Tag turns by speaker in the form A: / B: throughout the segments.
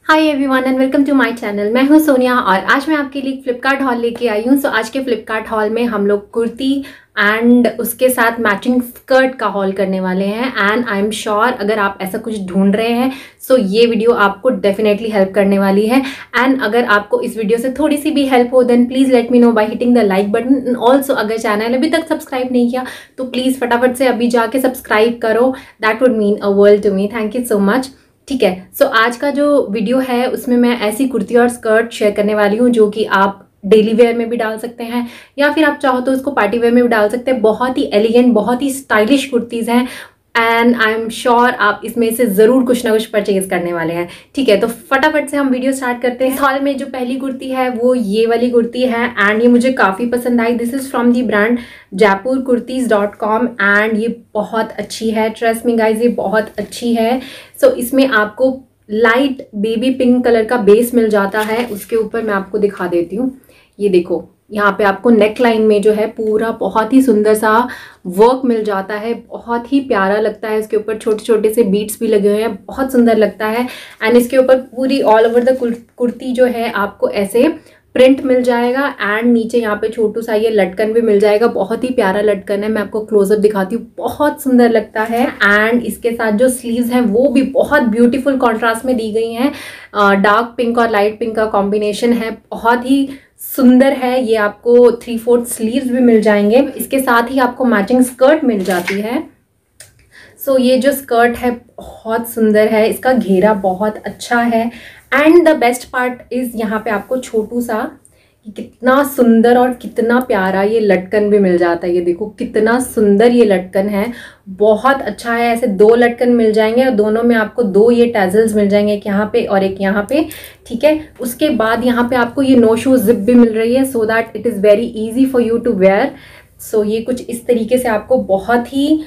A: Hi everyone and welcome to my channel. मैं हूं सोनिया और आज मैं आपके लिए फ्लिपकार्ट हॉल लेके आई हूं। आज के फ्लिपकार्ट हॉल में हम लोग कुर्ती एंड उसके साथ मैचिंग स्कर्ट का हॉल करने वाले हैं। एंड आई एम श्योर अगर आप ऐसा कुछ ढूंढ रहे हैं सो ये वीडियो आपको डेफिनेटली हेल्प करने वाली है। एंड अगर आपको इस वीडियो से थोड़ी सी भी हेल्प हो then please let me know by hitting the like button. Also अगर चैनल अभी तक सब्सक्राइब नहीं किया तो प्लीज़ फटाफट से अभी जाके सब्सक्राइब करो। That would mean a world to me. Thank you so much. ठीक है, सो आज का जो वीडियो है उसमें मैं ऐसी कुर्ती और स्कर्ट शेयर करने वाली हूँ जो कि आप डेली वेयर में भी डाल सकते हैं या फिर आप चाहो तो उसको पार्टी वेयर में भी डाल सकते हैं। बहुत ही एलिगेंट, बहुत ही स्टाइलिश कुर्तीज़ हैं एंड आई एम श्योर आप इसमें से ज़रूर कुछ ना कुछ परचेज करने वाले हैं। ठीक है, तो फटाफट से हम वीडियो स्टार्ट करते हैं। इस हॉल में जो पहली कुर्ती है वो ये वाली कुर्ती है एंड ये मुझे काफ़ी पसंद आई। This is from the brand jaipurkurtis.com and ये बहुत अच्छी है। ट्रस्ट मी गाइज, ये बहुत अच्छी है। सो इसमें आपको लाइट बेबी पिंक कलर का बेस मिल जाता है। उसके ऊपर मैं आपको दिखा देती हूँ, ये देखो यहाँ पे आपको नेक लाइन में जो है पूरा बहुत ही सुंदर सा वर्क मिल जाता है। बहुत ही प्यारा लगता है। इसके ऊपर छोटे छोटे से बीट्स भी लगे हुए हैं, बहुत सुंदर लगता है। एंड इसके ऊपर पूरी ऑल ओवर द कुर्ती जो है आपको ऐसे प्रिंट मिल जाएगा एंड नीचे यहाँ पे छोटू सा ये लटकन भी मिल जाएगा। बहुत ही प्यारा लटकन है, मैं आपको क्लोजअप दिखाती हूँ, बहुत सुंदर लगता है। एंड इसके साथ जो स्लीव्स हैं वो भी बहुत ब्यूटीफुल कॉन्ट्रास्ट में दी गई हैं। डार्क पिंक और लाइट पिंक का कॉम्बिनेशन है, बहुत ही सुंदर है। ये आपको 3/4 स्लीव्स भी मिल जाएंगे। इसके साथ ही आपको मैचिंग स्कर्ट मिल जाती है। सो ये जो स्कर्ट है बहुत सुंदर है, इसका घेरा बहुत अच्छा है and the best part is यहाँ पे आपको छोटू सा कितना सुंदर और कितना प्यारा ये लटकन भी मिल जाता है। ये देखो कितना सुंदर ये लटकन है, बहुत अच्छा है। ऐसे 2 लटकन मिल जाएंगे और दोनों में आपको 2 ये टैजल्स मिल जाएंगे, एक यहाँ पे और एक यहाँ पे। ठीक है, उसके बाद यहाँ पे आपको ये नो शू जिप भी मिल रही है so that it is very easy for you to wear. So ये कुछ इस तरीके से आपको बहुत ही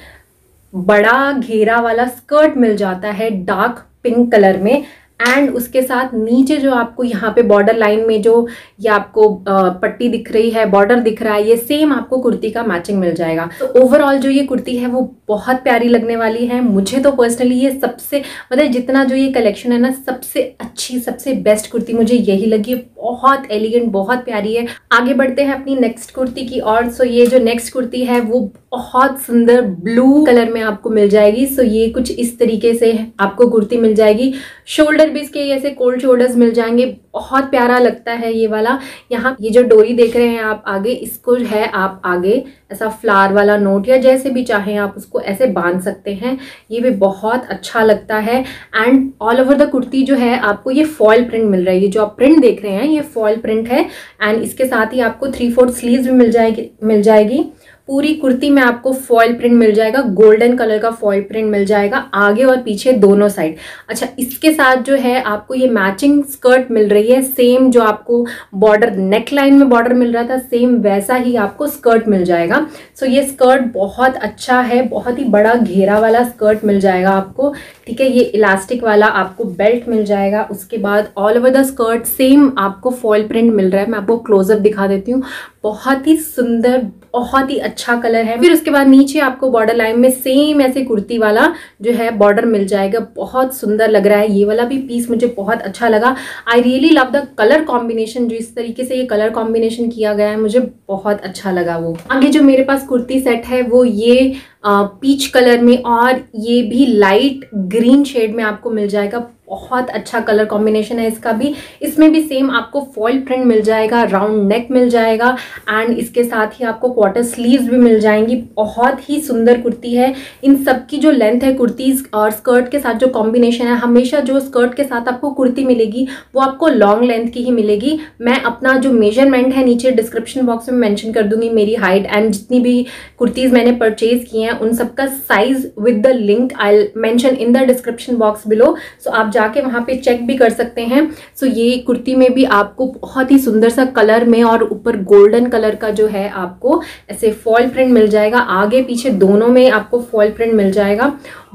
A: बड़ा घेरा वाला स्कर्ट मिल जाता है डार्क पिंक कलर में। एंड उसके साथ नीचे जो आपको यहाँ पे बॉर्डर लाइन में जो ये आपको पट्टी दिख रही है, बॉर्डर दिख रहा है, ये सेम आपको कुर्ती का मैचिंग मिल जाएगा। तो ओवरऑल जो ये कुर्ती है वो बहुत प्यारी लगने वाली है। मुझे तो पर्सनली ये सबसे मतलब जितना जो ये कलेक्शन है ना, सबसे अच्छी सबसे बेस्ट कुर्ती मुझे यही लगी। बहुत एलिगेंट, बहुत प्यारी है। आगे बढ़ते हैं अपनी नेक्स्ट कुर्ती की और। सो ये जो नेक्स्ट कुर्ती है वो बहुत सुंदर ब्लू कलर में आपको मिल जाएगी। सो ये कुछ इस तरीके से आपको कुर्ती मिल जाएगी। शोल्डर भी इसके ऐसे कोल्ड शोल्डर्स मिल जाएंगे, बहुत प्यारा लगता है ये वाला। यहाँ ये जो डोरी देख रहे हैं आप आगे, इसको है आप आगे ऐसा फ्लावर वाला नोट या जैसे भी चाहें आप उसको ऐसे बांध सकते हैं। ये भी बहुत अच्छा लगता है। And all over the kurti जो है आपको ये फॉयल प्रिंट मिल रही है। जो आप प्रिंट देख रहे हैं ये फॉयल प्रिंट है। एंड इसके साथ ही आपको 3/4 स्लीव्स भी मिल जाएगी। पूरी कुर्ती में आपको फॉयल प्रिंट मिल जाएगा, गोल्डन कलर का फॉयल प्रिंट मिल जाएगा आगे और पीछे दोनों साइड। अच्छा, इसके साथ जो है आपको ये मैचिंग स्कर्ट मिल रही है। सेम जो आपको बॉर्डर नेक लाइन में बॉर्डर मिल रहा था सेम वैसा ही आपको स्कर्ट मिल जाएगा। सो ये स्कर्ट बहुत अच्छा है, बहुत ही बड़ा घेरा वाला स्कर्ट मिल जाएगा आपको। ठीक है, ये इलास्टिक वाला आपको बेल्ट मिल जाएगा। उसके बाद all over the skirt same आपको फॉयल प्रिंट मिल रहा है। मैं आपको क्लोजअप दिखा देती हूँ, बहुत ही सुंदर, बहुत ही अच्छा कलर है। फिर उसके बाद नीचे आपको बॉर्डर लाइन में सेम ऐसे कुर्ती वाला जो है बॉर्डर मिल जाएगा, बहुत सुंदर लग रहा है। ये वाला भी पीस मुझे बहुत अच्छा लगा। I really love the colour combination, जो इस तरीके से ये कलर कॉम्बिनेशन किया गया है मुझे बहुत अच्छा लगा। वो आगे जो मेरे पास कुर्ती सेट है वो ये पीच कलर में और ये भी लाइट ग्रीन शेड में आपको मिल जाएगा। बहुत अच्छा कलर कॉम्बिनेशन है इसका भी। इसमें भी सेम आपको फॉयल प्रिंट मिल जाएगा, राउंड नेक मिल जाएगा एंड इसके साथ ही आपको क्वार्टर स्लीव्स भी मिल जाएंगी। बहुत ही सुंदर कुर्ती है। इन सब की जो लेंथ है कुर्तीज और स्कर्ट के साथ जो कॉम्बिनेशन है, हमेशा जो स्कर्ट के साथ आपको कुर्ती मिलेगी वो आपको लॉन्ग लेंथ की ही मिलेगी। मैं अपना जो मेजरमेंट है नीचे डिस्क्रिप्शन बॉक्स में मेंशन कर दूंगी, मेरी हाइट एंड जितनी भी कुर्तीज मैंने परचेज की हैं उन सबका size with the link I mention in the description box below. So आप जाके वहां पे चेक भी कर सकते हैं। सो ये कुर्ती में भी आपको बहुत ही सुंदर सा कलर में और ऊपर गोल्डन कलर का जो है आपको ऐसे फॉयल प्रिंट मिल जाएगा। आगे पीछे दोनों में आपको फॉयल प्रिंट मिल जाएगा।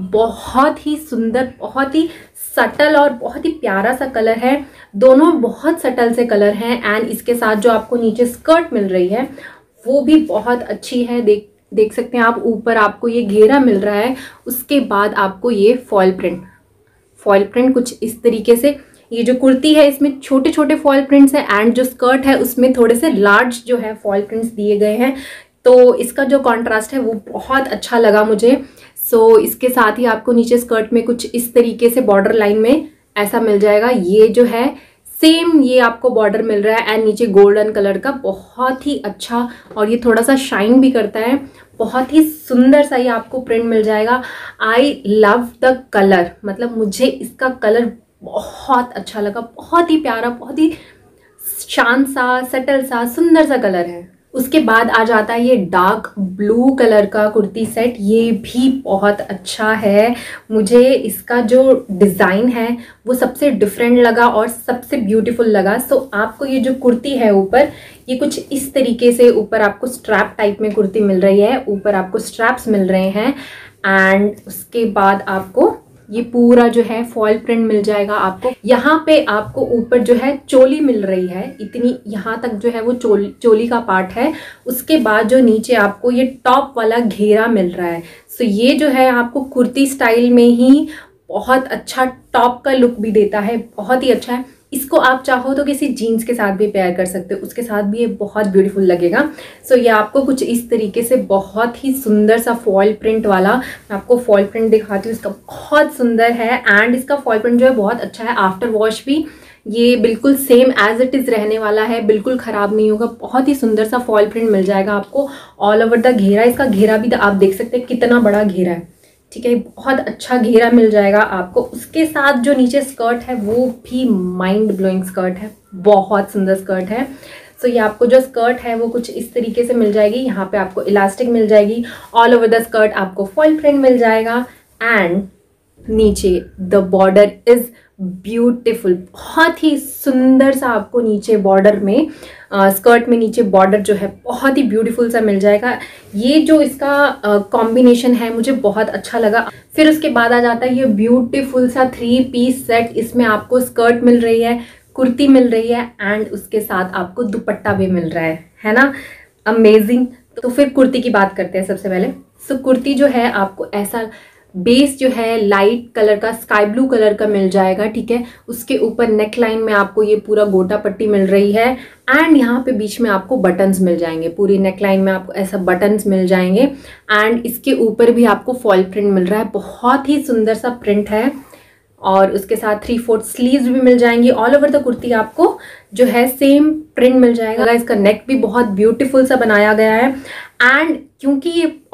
A: बहुत ही सुंदर, बहुत ही सटल और बहुत ही प्यारा सा कलर है। दोनों बहुत सटल से कलर हैं एंड इसके साथ जो आपको नीचे स्कर्ट मिल रही है वो भी बहुत अच्छी है। देख सकते हैं आप, ऊपर आपको ये घेरा मिल रहा है, उसके बाद आपको ये फॉयल प्रिंट कुछ इस तरीके से ये जो कुर्ती है इसमें छोटे छोटे फॉल प्रिंट्स है एंड जो स्कर्ट है उसमें थोड़े से लार्ज जो है फॉल प्रिंट्स दिए गए हैं। तो इसका जो कॉन्ट्रास्ट है वो बहुत अच्छा लगा मुझे। सो इसके साथ ही आपको नीचे स्कर्ट में कुछ इस तरीके से बॉर्डर लाइन में ऐसा मिल जाएगा। ये जो है सेम ये आपको बॉर्डर मिल रहा है एंड नीचे गोल्डन कलर का, बहुत ही अच्छा, और ये थोड़ा सा शाइन भी करता है। बहुत ही सुंदर सा ये आपको प्रिंट मिल जाएगा। आई लव द कलर, मतलब मुझे इसका कलर बहुत अच्छा लगा, बहुत ही प्यारा, बहुत ही शांत सा, सटल सा, सुंदर सा कलर है। उसके बाद आ जाता है ये डार्क ब्लू कलर का कुर्ती सेट। ये भी बहुत अच्छा है, मुझे इसका जो डिज़ाइन है वो सबसे डिफरेंट लगा और सबसे ब्यूटीफुल लगा। सो आपको ये जो कुर्ती है ऊपर, ये कुछ इस तरीके से ऊपर आपको स्ट्रैप टाइप में कुर्ती मिल रही है, ऊपर आपको स्ट्रैप्स मिल रहे हैं एंड उसके बाद आपको ये पूरा जो है फॉल प्रिंट मिल जाएगा। आपको यहाँ पे आपको ऊपर जो है चोली मिल रही है, इतनी यहाँ तक जो है वो चोली का पार्ट है। उसके बाद जो नीचे आपको ये टॉप वाला घेरा मिल रहा है। सो ये जो है आपको कुर्ती स्टाइल में ही बहुत अच्छा टॉप का लुक भी देता है, बहुत ही अच्छा है। इसको आप चाहो तो किसी जीन्स के साथ भी पेयर कर सकते हो, उसके साथ भी ये बहुत ब्यूटीफुल लगेगा। सो ये आपको कुछ इस तरीके से बहुत ही सुंदर सा फॉल प्रिंट वाला, मैं आपको फॉल प्रिंट दिखाती हूँ, इसका बहुत सुंदर है एंड इसका फॉल प्रिंट जो है बहुत अच्छा है। आफ्टर वॉश भी ये बिल्कुल सेम एज इट इज़ रहने वाला है, बिल्कुल ख़राब नहीं होगा। बहुत ही सुंदर सा फॉल प्रिंट मिल जाएगा आपको ऑल ओवर द घेरा। इसका घेरा भी आप देख सकते हैं कितना बड़ा घेरा है, ठीक है, बहुत अच्छा घेरा मिल जाएगा आपको। उसके साथ जो नीचे स्कर्ट है वो भी माइंड ब्लोइंग स्कर्ट है, बहुत सुंदर स्कर्ट है। सो ये आपको जो स्कर्ट है वो कुछ इस तरीके से मिल जाएगी। यहाँ पे आपको इलास्टिक मिल जाएगी, ऑल ओवर द स्कर्ट आपको फॉल प्रिंट मिल जाएगा एंड नीचे द बॉर्डर इज ब्यूटीफुल, बहुत ही सुंदर सा आपको नीचे बॉर्डर में स्कर्ट में नीचे बॉर्डर जो है बहुत ही ब्यूटीफुल सा मिल जाएगा। ये जो इसका कॉम्बिनेशन है मुझे बहुत अच्छा लगा। फिर उसके बाद आ जाता है ये ब्यूटीफुल सा 3 पीस सेट। इसमें आपको स्कर्ट मिल रही है, कुर्ती मिल रही है एंड उसके साथ आपको दुपट्टा भी मिल रहा है ना, अमेजिंग। तो फिर कुर्ती की बात करते हैं सबसे पहले। सो कुर्ती जो है आपको ऐसा बेस जो है लाइट कलर का, स्काई ब्लू कलर का मिल जाएगा, ठीक है। उसके ऊपर नेक लाइन में आपको ये पूरा गोटा पट्टी मिल रही है एंड यहाँ पे बीच में आपको बटन्स मिल जाएंगे, पूरी नेक लाइन में आपको ऐसा बटन्स मिल जाएंगे एंड इसके ऊपर भी आपको फॉल प्रिंट मिल रहा है, बहुत ही सुंदर सा प्रिंट है। और उसके साथ 3/4 स्लीव्स भी मिल जाएंगी। ऑल ओवर द कुर्ती आपको जो है सेम प्रिंट मिल जाएगा। इसका नेक भी बहुत ब्यूटीफुल सा बनाया गया है एंड क्योंकि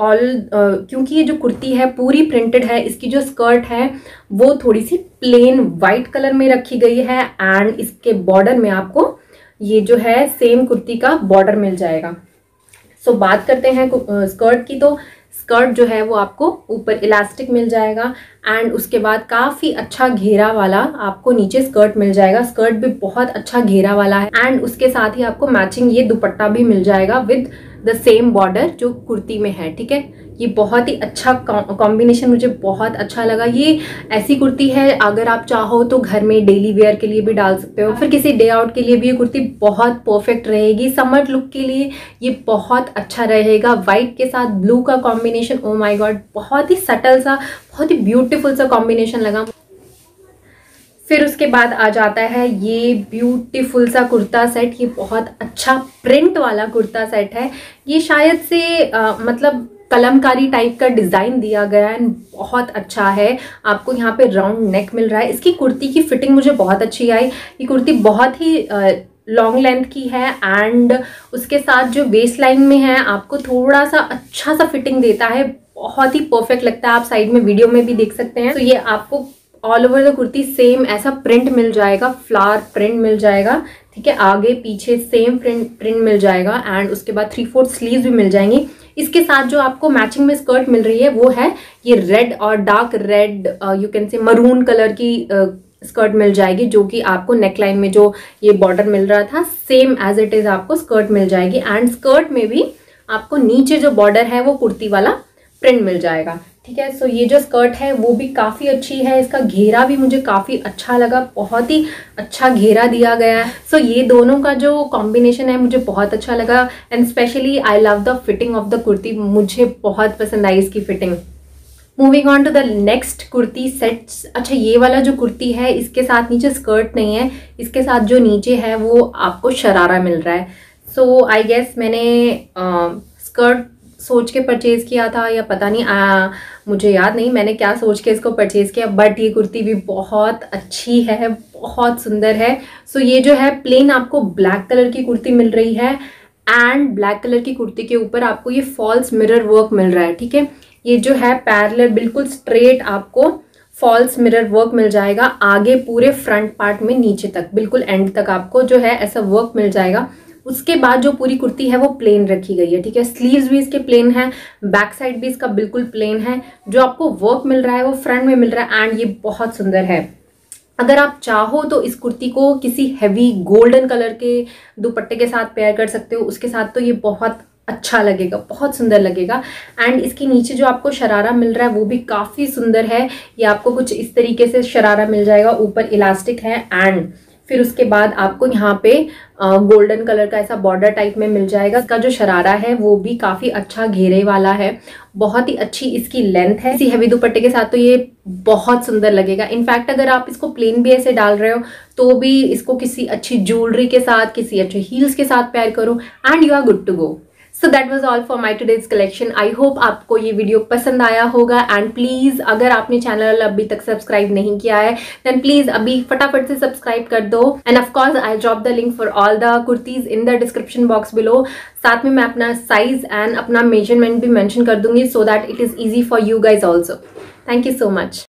A: ये जो कुर्ती है पूरी प्रिंटेड है, इसकी जो स्कर्ट है वो थोड़ी सी प्लेन वाइट कलर में रखी गई है एंड इसके बॉर्डर में आपको ये जो है सेम कुर्ती का बॉर्डर मिल जाएगा। सो बात करते हैं स्कर्ट की। तो स्कर्ट जो है वो आपको ऊपर इलास्टिक मिल जाएगा एंड उसके बाद काफ़ी अच्छा घेरा वाला आपको नीचे स्कर्ट मिल जाएगा। स्कर्ट भी बहुत अच्छा घेरा वाला है एंड उसके साथ ही आपको मैचिंग ये दुपट्टा भी मिल जाएगा विद द सेम बॉर्डर जो कुर्ती में है, ठीक है। ये बहुत ही अच्छा कॉम्बिनेशन मुझे बहुत अच्छा लगा। ये ऐसी कुर्ती है अगर आप चाहो तो घर में डेली वेयर के लिए भी डाल सकते हो, फिर किसी डे आउट के लिए भी ये कुर्ती बहुत परफेक्ट रहेगी। समर लुक के लिए ये बहुत अच्छा रहेगा। वाइट के साथ ब्लू का कॉम्बिनेशन, ओ माय गॉड, बहुत ही सटल सा, बहुत ही ब्यूटीफुल सा कॉम्बिनेशन लगा। फिर उसके बाद आ जाता है ये ब्यूटीफुल सा कुर्ता सेट। ये बहुत अच्छा प्रिंट वाला कुर्ता सेट है। ये शायद से मतलब कलमकारी टाइप का डिज़ाइन दिया गया है, बहुत अच्छा है। आपको यहाँ पे राउंड नेक मिल रहा है। इसकी कुर्ती की फिटिंग मुझे बहुत अच्छी आई। ये कुर्ती बहुत ही लॉन्ग लेंथ की है एंड उसके साथ जो वेस्ट लाइन में है आपको थोड़ा सा अच्छा सा फिटिंग देता है, बहुत ही परफेक्ट लगता है। आप साइड में वीडियो में भी देख सकते हैं। तो ये आपको all over the kurti same ऐसा प्रिंट मिल जाएगा, फ्लावर प्रिंट मिल जाएगा, ठीक है। आगे पीछे सेम प्रिंट मिल जाएगा एंड उसके बाद 3/4 स्लीव्स भी मिल जाएंगी। इसके साथ जो आपको मैचिंग में स्कर्ट मिल रही है वो है ये रेड और dark red, you can say maroon colour की स्कर्ट मिल जाएगी, जो कि आपको नेकलाइन में जो ये बॉर्डर मिल रहा था सेम एज इट इज आपको स्कर्ट मिल जाएगी एंड स्कर्ट में भी आपको नीचे जो बॉर्डर है वो कुर्ती वाला प्रिंट मिल जाएगा, ठीक है। सो ये जो स्कर्ट है वो भी काफ़ी अच्छी है। इसका घेरा भी मुझे काफ़ी अच्छा लगा, बहुत ही अच्छा घेरा दिया गया है। सो ये दोनों का जो कॉम्बिनेशन है मुझे बहुत अच्छा लगा and specially I love the fitting of the kurti. मुझे बहुत पसंद आई इसकी fitting. Moving on to the next kurti sets. अच्छा, ये वाला जो कुर्ती है इसके साथ नीचे स्कर्ट नहीं है, इसके साथ जो नीचे है वो आपको शरारा मिल रहा है। सो आई गेस मैंने स्कर्ट सोच के परचेज़ किया था या पता नहीं, मुझे याद नहीं मैंने क्या सोच के इसको परचेज़ किया, बट ये कुर्ती भी बहुत अच्छी है, बहुत सुंदर है। सो ये जो है प्लेन आपको ब्लैक कलर की कुर्ती मिल रही है एंड ब्लैक कलर की कुर्ती के ऊपर आपको ये फॉल्स मिरर वर्क मिल रहा है। ठीक है, ये जो है पैरेलल बिल्कुल स्ट्रेट आपको फॉल्स मिरर वर्क मिल जाएगा आगे पूरे फ्रंट पार्ट में, नीचे तक बिल्कुल एंड तक आपको जो है ऐसा वर्क मिल जाएगा। उसके बाद जो पूरी कुर्ती है वो प्लेन रखी गई है। ठीक है, स्लीव्स भी इसके प्लेन है, बैक साइड भी इसका बिल्कुल प्लेन है। जो आपको वर्क मिल रहा है वो फ्रंट में मिल रहा है एंड ये बहुत सुंदर है। अगर आप चाहो तो इस कुर्ती को किसी हैवी गोल्डन कलर के दुपट्टे के साथ पेयर कर सकते हो, उसके साथ तो ये बहुत अच्छा लगेगा, बहुत सुंदर लगेगा। एंड इसके नीचे जो आपको शरारा मिल रहा है वो भी काफ़ी सुंदर है। ये आपको कुछ इस तरीके से शरारा मिल जाएगा, ऊपर इलास्टिक है एंड फिर उसके बाद आपको यहाँ पे गोल्डन कलर का ऐसा बॉर्डर टाइप में मिल जाएगा। इसका जो शरारा है वो भी काफ़ी अच्छा घेरे वाला है, बहुत ही अच्छी इसकी लेंथ है। इसी हैवी दुपट्टे के साथ तो ये बहुत सुंदर लगेगा। इनफैक्ट अगर आप इसको प्लेन भी ऐसे डाल रहे हो तो भी इसको किसी अच्छी ज्वेलरी के साथ, किसी अच्छे हील्स के साथ पेयर करो and you are good to go. So that was all for my today's collection. I hope आपको ये वीडियो पसंद आया होगा एंड प्लीज़ अगर आपने चैनल अभी तक सब्सक्राइब नहीं किया है देन प्लीज़ अभी फटाफट से सब्सक्राइब कर दो। And of course I drop the link for all the kurtis in the description box below. साथ में मैं अपना साइज एंड अपना मेजरमेंट भी मेंशन कर दूंगी so that it is easy for you guys also. Thank you so much.